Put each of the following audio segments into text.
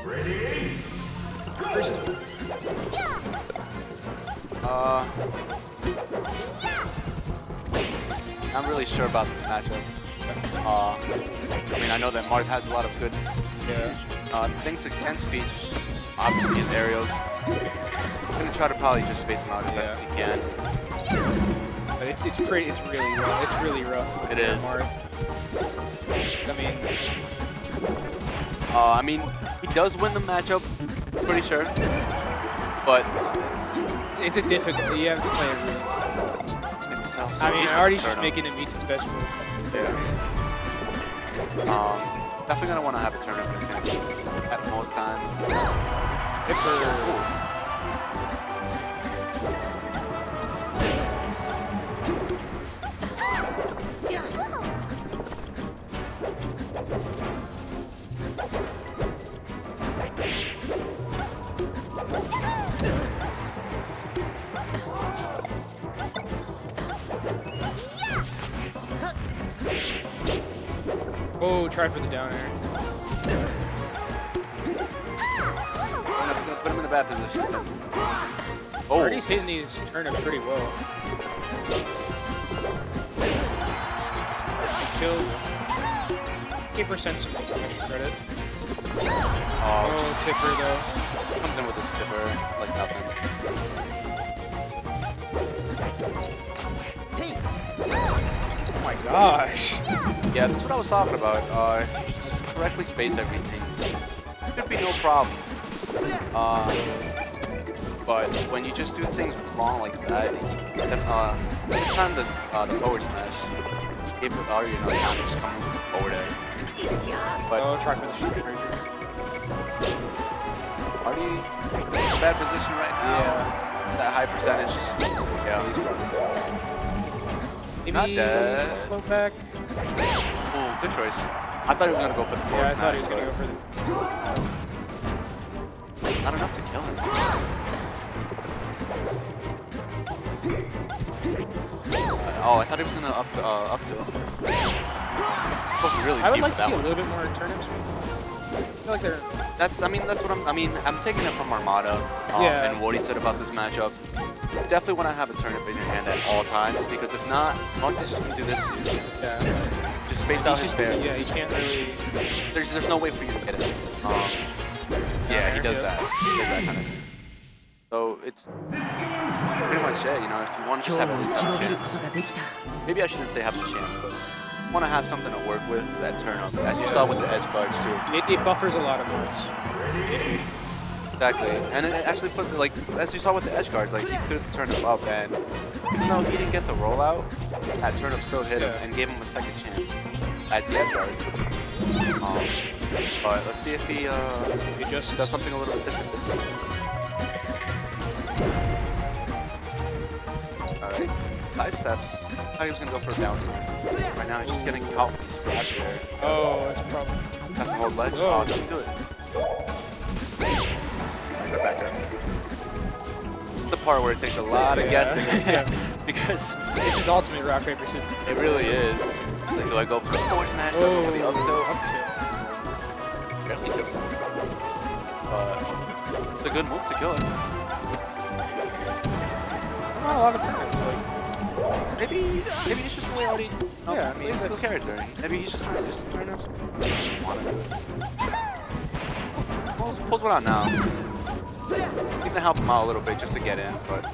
Versus. I'm really sure about this matchup. I mean, I know that Marth has a lot of good things to Ken's speech. Obviously, his aerials. I'm gonna try to probably just space him out as best as he can. But it's really rough. It's really rough. It is. Marth. I mean, he does win the matchup, pretty sure. But it's a difficult. You have to play it really. So I mean, already just making him eat his best move. Yeah. Definitely gonna want to have a turn up in his hand at most times. Oh, try for the down air. I'm gonna put him in a bad position. Oh, Artie's hitting these turnips pretty well. Killed. 8% some extra credit. oh, Oh, just tipper though. comes in with a tipper like nothing. Oh my gosh. Yeah, that's what I was talking about. If you just correctly space everything, there'd be no problem. But when you just do things wrong like that, this time the forward smash gave Ari enough time to just come forward air. But Oh, try for the straight razor. Ari in a bad position right now. Yeah. That high percentage. Yeah, he's probably dead. Maybe Not dead. float back. Oh, good choice. I thought he was gonna go for the forward Yeah, I thought he smash, was gonna go for the. not enough to kill him. Oh, I thought he was gonna up to him. Supposed to really I would keep like to that see a one. little bit more turnips. I feel like they're. That's what I'm taking it from Armada Yeah. and what he said about this matchup. Definitely want to have a turnip in your hand at all times, because if not, Marth is just gonna do this to you. Yeah. Just space out his fair. Yeah, he can't really. There's no way for you to get it. Yeah, he does that. He does that kind of thing. So it's pretty much it, you know, if you want to just have at least have a chance. Maybe I shouldn't say have a chance, but want to have something to work with that turn up, as you saw with the edge guards too. It buffers a lot of moves. Exactly, and it actually put, like, as you saw with the edge guards, like, he could have turned him up, and even though he didn't get the rollout, that turn up still hit him and gave him a second chance at the edge guard. But let's see if he does something a little bit different this week. Alright, 5 steps. I thought he was going to go for a down smash. Right now he's just getting caught with these scratch there. Oh, that's a problem. Has to hold ledge. Oh. Oh, doesn't do it. Go back there. It's the part where it takes a lot of guessing. Because this is ultimate rock, paper, scissors. it really is. Like, do I go for the forward smash? Do I go for the up tilt? Up tilt. Apparently kills him. It's a good move to kill him. Not a lot of times. Like, Maybe it's just the way Artie Yeah, I mean, plays the that's- character. Maybe he's just not used to turn ups. He doesn't want to do it. Pulls one out now. Need to help him out a little bit just to get in, but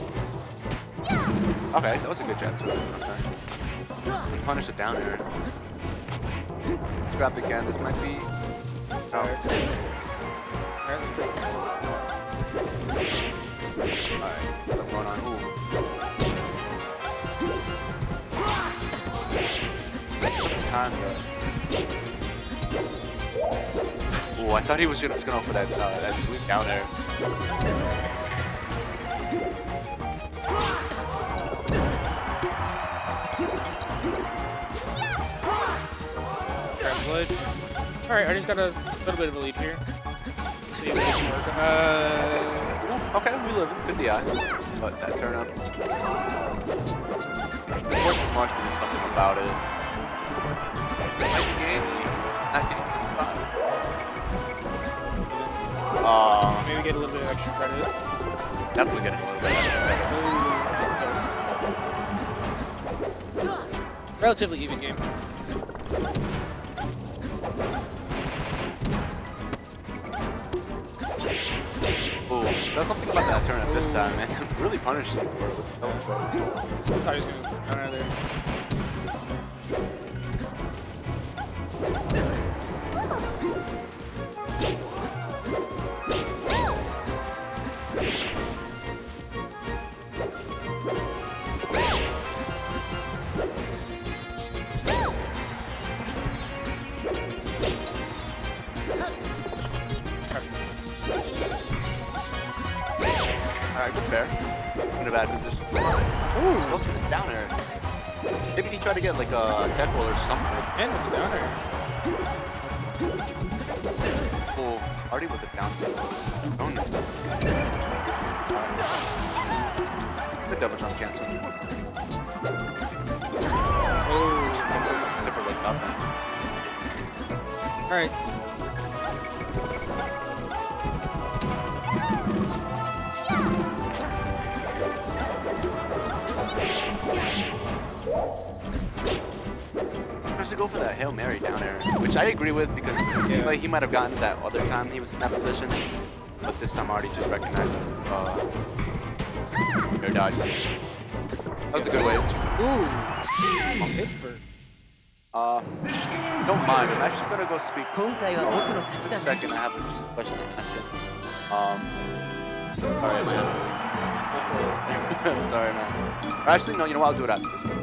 okay, that was a good jab too. Let's punish it down there. Let's grab it again. This might be. Oh. Alright, let's go. Alright, what's going on? Ooh. Some time though. Ooh, I thought he was just going for that that sweep down there. Grab ledge. Alright, Artie's got a little bit of a lead here. See if we can work. Okay, we live. Good DI. But that turn up. Forces Marth to do something about it. Might be game. Not game. maybe get a little bit of extra credit. Definitely getting a little bit of credit. Relatively even game. Ooh, there's something about that turn at this time, man. Really punished him for it with the throw. I thought he was going to run out of there. Alright, good fair. In a bad position. Ooh, goes for the down air. Maybe he tried to get like a tech roll or something. And with the down air. Ooh, already with the down tilt. Throwing this one. Good double jump cancel. Oh, Zipper like nothing. alright. To go for that Hail Mary down air, which I agree with because it seemed like he might have gotten that other time he was in that position, but this time I already just recognized air dodges. That was a good way. Ooh. Paper. Don't mind. I'm actually gonna go speak. For a second, I have just a question to ask him. Sorry, I might have to leave. I'm sorry, man. Or actually, no. You know what? I'll do it after this.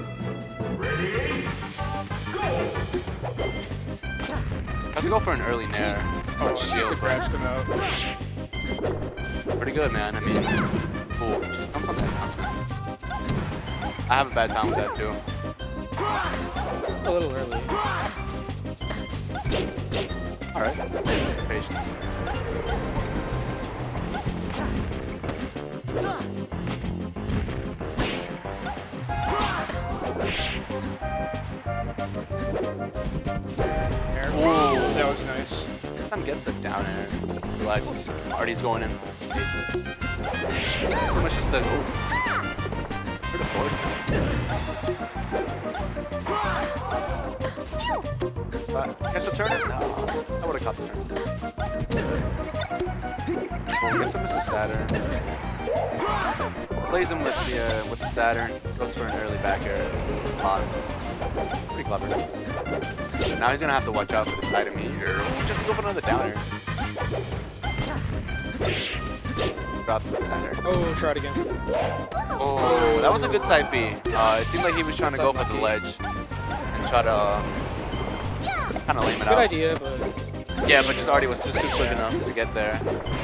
Have to go for an early nair. Oh, shield. The grabs come out. Pretty good, man. I mean, cool. Just comes on that announcement. I have a bad time with that too. A little early. Alright. Patience. Ooh, that was nice. Time gets it down air. Realizes Artie's going in for this stage. Pretty much just said, ooh. Where the force Catch the turn? No. I would have caught the turn. Gets him Mr. Saturn. Plays him with the Saturn. Goes for an early back air. Pretty clever. Now he's gonna have to watch out for this item here. Just to go for another downer. Drop the Saturn. Oh, try it again. Oh, that was a good side B. It seemed like he was trying to go for the ledge and try to kind of lame it out. Good idea, but yeah, but just already was just too quick enough to get there.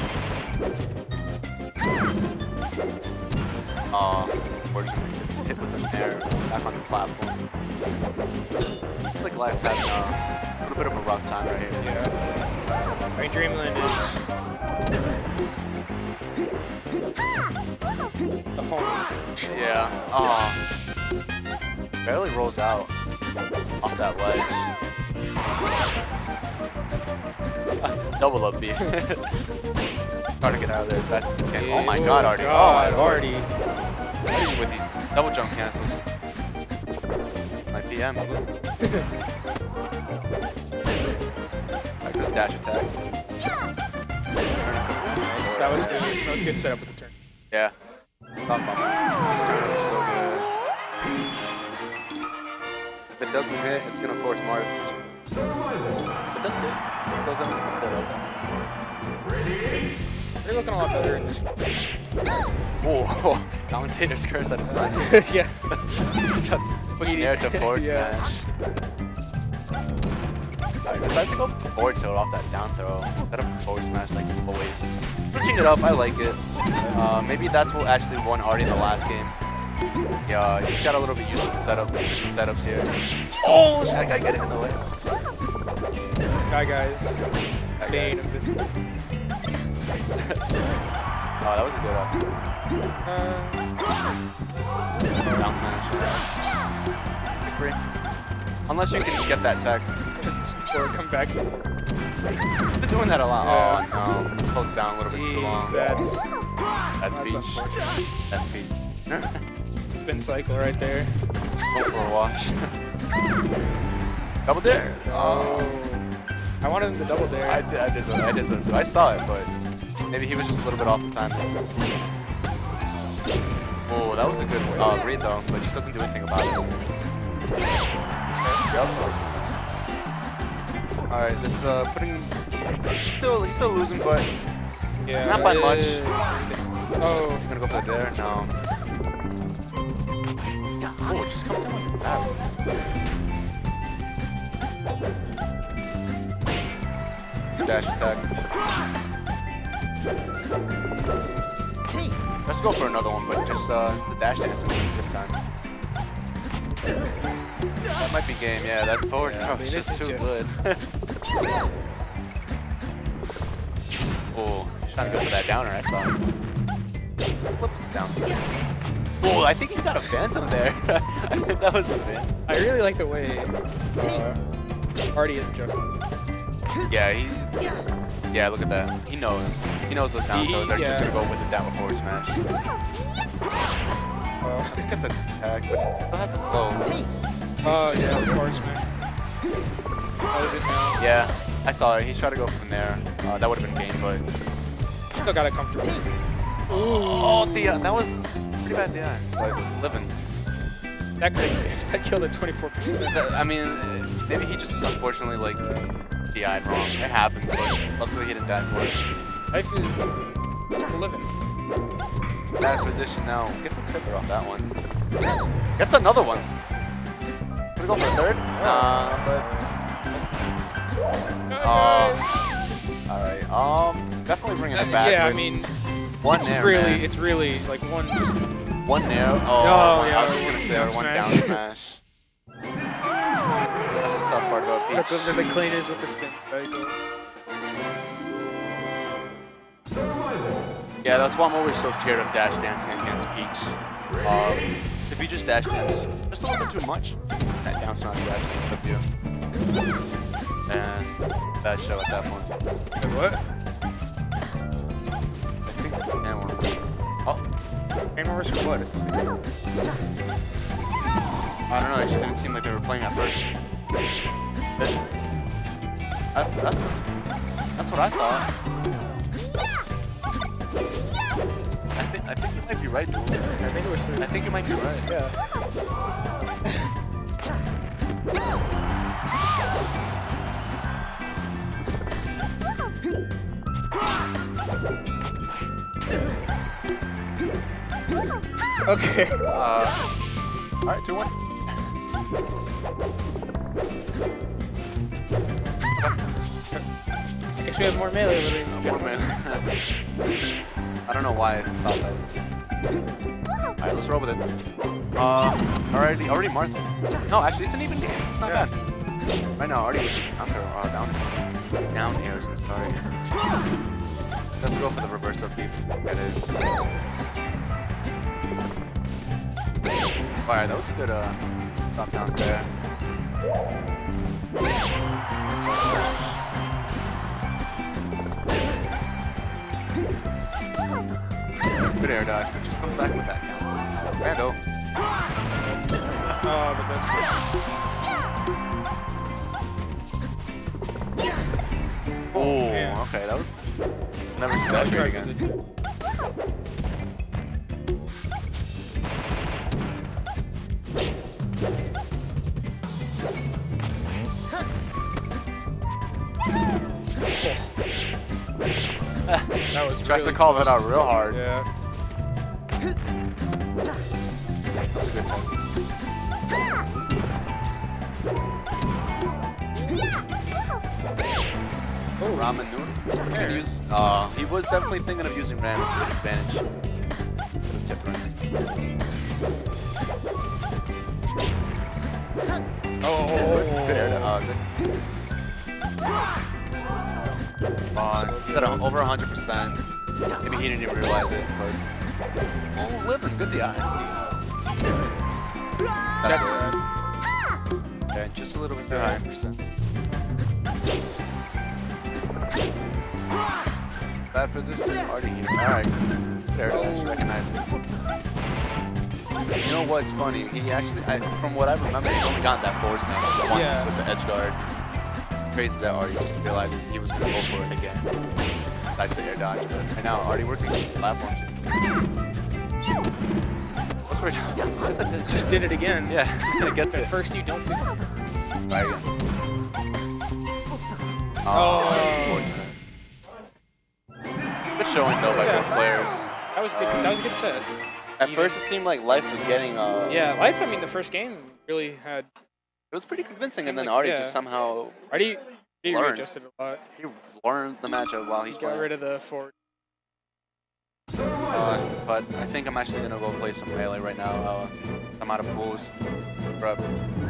Unfortunately, it's hit with the air back on the platform. Looks like Life's having a little bit of a rough time right here. yeah. I mean, Dreamland is the home. Yeah. Barely rolls out off that ledge. Double up B. Trying to get out of there as fast as he can. Oh my god, Artie. Oh my lord. Artie. With these double jump cancels. My PM. Alright, good dash attack. Nice. That was good. That was a good setup with the turn. Yeah. These turns are so good. If it doesn't hit, it's gonna force Mario. If it does hit, it goes up to the middle like that. They're looking a lot better in this. Whoa, commentator's curse at its finest. Yeah. He's putting air to forward smash. Alright, decides to go with the forward tilt off that down throw instead of forward smash like always. Switching it up, I like it. Maybe that's what actually won Artie in the last game. Yeah, he just got a little bit used to the setups here. Oh, that guy getting in the way. Guys. Bane of this. Oh, that was a good down smash. You're free. Unless you can get that tech. Or come back. I've been doing that a lot. Yeah. Oh no. holds down a little bit too long. That's Peach. unfortunate. That's Peach. Spin cycle right there. Go for a wash. Double dare. Oh. I wanted him to double dare. I did so too. I saw it, but maybe he was just a little bit off the time. Oh, that was a good read though, but she doesn't do anything about it. Yep. Alright, this putting he's still losing, but Yeah. not by much. Oh. Is he gonna go for the dare? No. Oh, it just comes in with that. Dash attack. Let's go for another one, but just the dash dance this time. That might be game, yeah. That forward throw is just too good. Oh, he's trying to go for that downer, I saw. Let's flip the down. Oh, I think he got a phantom there. I think that was a fan. I really like the way Artie is adjusting. Yeah, yeah, look at that. He knows. He knows what down throws are just gonna go with the down forward smash. Let's get the tag, but he still has the flow. Oh, yeah, forward smash. How is it now? Yeah, I saw it. He tried to go from there. That would have been game, but Still got it comfortable. oh, that was pretty bad DI, but living. That killed at 24%. I mean, maybe he just unfortunately like DI'd wrong. It happens, but luckily he didn't die for it. Life is living. Bad position now. Gets a tipper off that one. Gets another one. Gonna go for a third? But alright. Definitely bringing it back. Yeah, I mean, one it's nair, it's really like one. Just one nair. Oh, yeah, I was just gonna say one down smash. That's the tough part about Peach. took over the cleaners with the spin cycle. Yeah, that's why I'm always so scared of dash dancing against Peach. If you just dash dance just a little bit too much, that down smash would actually flip you. And bad show at that point. Wait, what? I think Anwar. Oh. Anwar's for what? Is this I don't know, it just didn't seem like they were playing at first. That's what I thought. I think you might be right, Joel. I think it was three. I think you might be right. Yeah. Okay. Alright, 2-1. I guess we have more melee, ladies and More gentlemen. man. I don't know why I thought that. Alright, let's roll with it. Already Martha. No, actually, it's an even game. It's not bad. Right now, already down airs. I'm sorry. Let's go for the reverse of beat. Get it. Alright, that was a good drop down there. Good air dodge, but just comes back with that count. Rando. Oh, but that's good. Oh, man. okay, that was never seen that straight again. That was Tries really to call close. that out real hard. Yeah. That's a good time. Oh, Ramen noodle. He was definitely thinking of using ramen to his advantage. Little tip right. Oh, good air. Good. He's at over 100%. Maybe he didn't even realize it, but oh, living. Good DI. That's it. Yeah, just a little bit behind percent. Bad position. Already here. Alright. There it is. Recognize it. You know what's funny? He actually, from what I remember, he's only gotten that forward smash once with the edge guard. Crazy that Artie just realizes he was going to go for it again. That's an air dodge. And now Artie working on platforms. What's weird? Just did it again. Yeah, it gets it. At first you don't succeed. Right. Oh. That's unfortunate. Good showing though by both players. That was good. That was a good set. At first, it seemed like Life was getting. Yeah, Life. I mean, the first game really had. It was pretty convincing, and then Artie just somehow. Artie learned. readjusted a lot. He learned the matchup while he's playing. Got rid of the forward. But I think I'm actually gonna go play some melee right now. I'm out of pools. Prep.